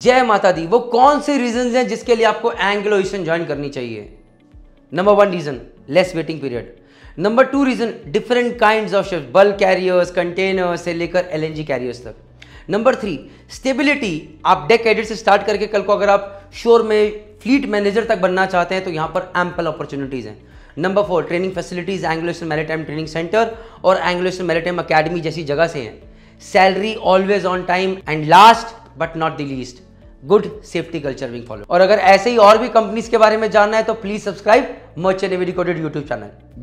जय माता दी। वो कौन से रीजन हैं जिसके लिए आपको एंग्लो ईस्टर्न ज्वाइन करनी चाहिए? Number 1 reason, less waiting period. Number 2 reason, different kinds of ships, bulk carriers, containers से लेकर एलएनजी कैरियर्स तक। Number 3, stability. आप डेक कैडेट से स्टार्ट करके कल को अगर आप शोर में फ्लीट मैनेजर तक बनना चाहते हैं तो यहां पर एम्पल अपॉर्चुनिटीज हैं। Number 4, training facilities Anglo Eastern Maritime Training Centre और एंग्लो ईस्टर्न मैरीटाइम अकेडमी जैसी जगह से हैं। Salary always on time and last but not the least, good safety culture wing follow. और अगर ऐसे ही और भी कंपनीज के बारे में जानना है तो please subscribe Merchant Navy Decoded YouTube channel.